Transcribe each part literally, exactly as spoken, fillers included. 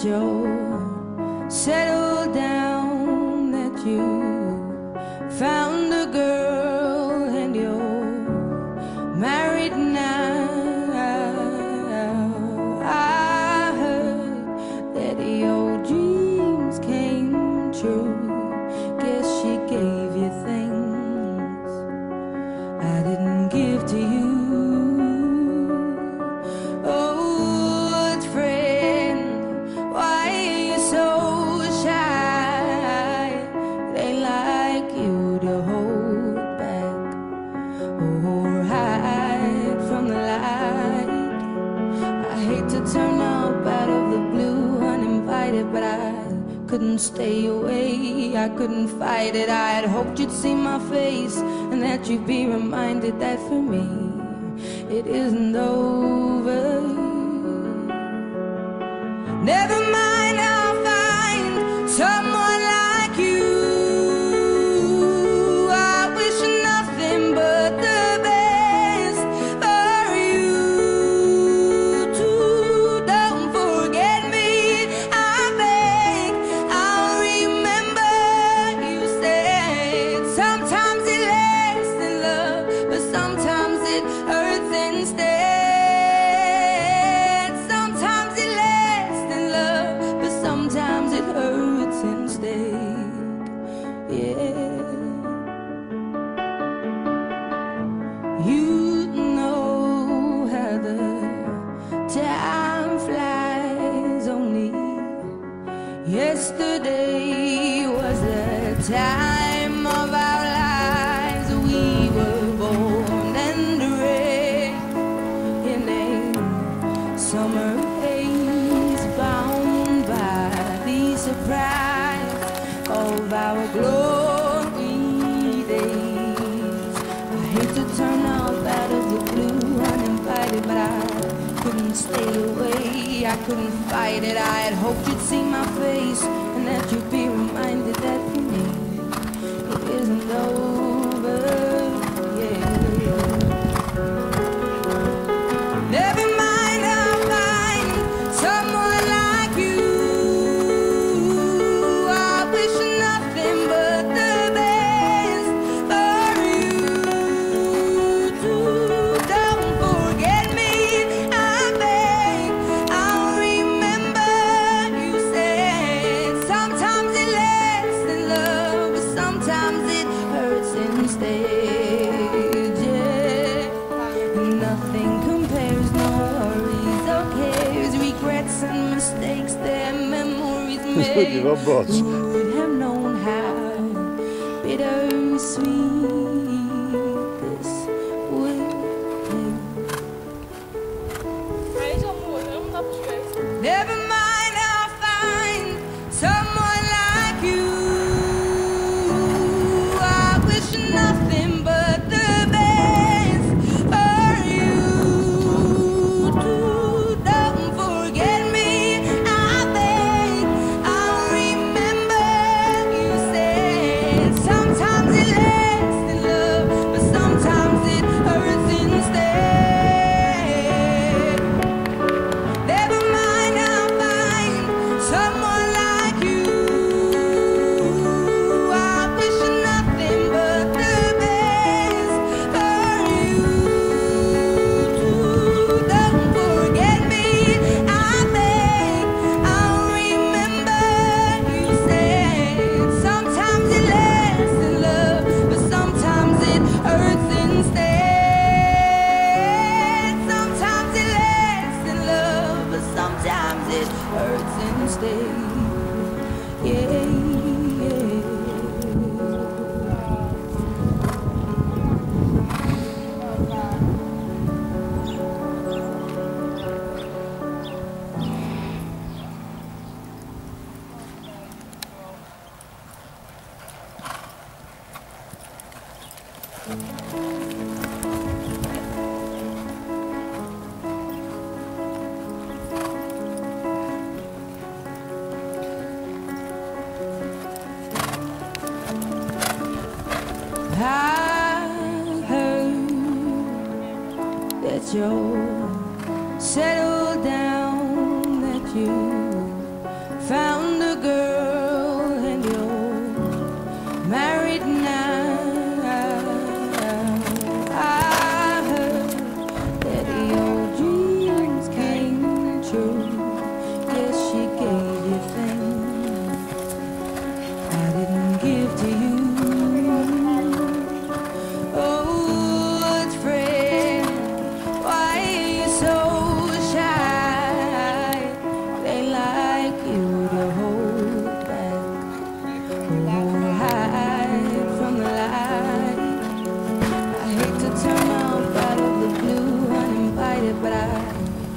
you're settled down, that you found a girl and you're married now. I heard that your dreams came true. Guess she gave you things I didn't give to you. Turn up out of the blue uninvited, but I couldn't stay away. I couldn't fight it. I had hoped you'd see my face and that you'd be reminded that for me it isn't over. Never mind, I'll find someone like you. I wish nothing but the best for you. You know how the time flies. Only yesterday was the time of our lives. We were born and raised in a summer haze, bound by the surprise of our glory days. I hate to turn up out of the blue uninvited, but I couldn't stay away. I couldn't fight it. I had hoped you'd see my face and that you'd be reminded that for me it isn't over. Yeah. Never mind, I'll find someone like you. I wish nothing but the best for you too. Don't forget me, I beg. I'll remember you said sometimes it lasts in love, but sometimes it hurts instead. Yeah. Nothing compares, no worries or cares, regrets and mistakes, their memories made. Who would have known how bitter sweet this would be? Never mind, I'll find someone like you. I wish nothing but the best for you too. Don't forget me, I beg. I'll remember you said sometimes it lasts in love, but sometimes it hurts instead. Never mind, I'll find someone like you. I wish nothing but the best for you too. Don't forget me, I beg. I'll remember you said sometimes it lasts in love, but sometimes it hurts instead. Sometimes it lasts in love, but sometimes it hurts instead. Yeah, yeah. I heard that you're settled down, that you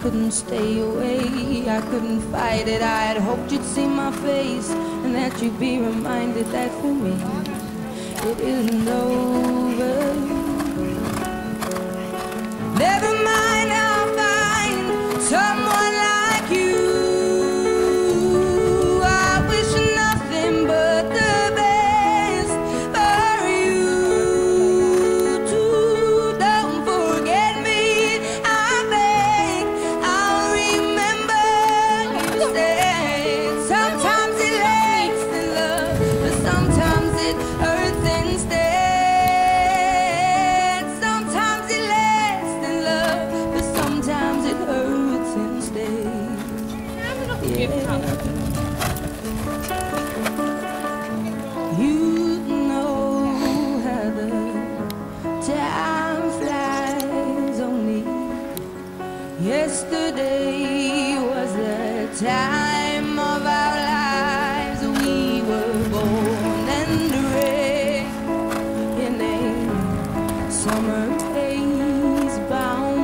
couldn't stay away, I couldn't fight it. I had hoped you'd see my face and that you'd be reminded that for me it isn't over. Never mind, I'll find someone like you. I wish nothing but the best for you too. Don't forget me, I beg. I'll remember you said sometimes it lasts in love, but sometimes it hurts instead. Sometimes it lasts in love, but sometimes it hurts instead. Yeah. You know how the time flies on me. Yesterday was the time of our lives. We were born and raised in a summer haze, bound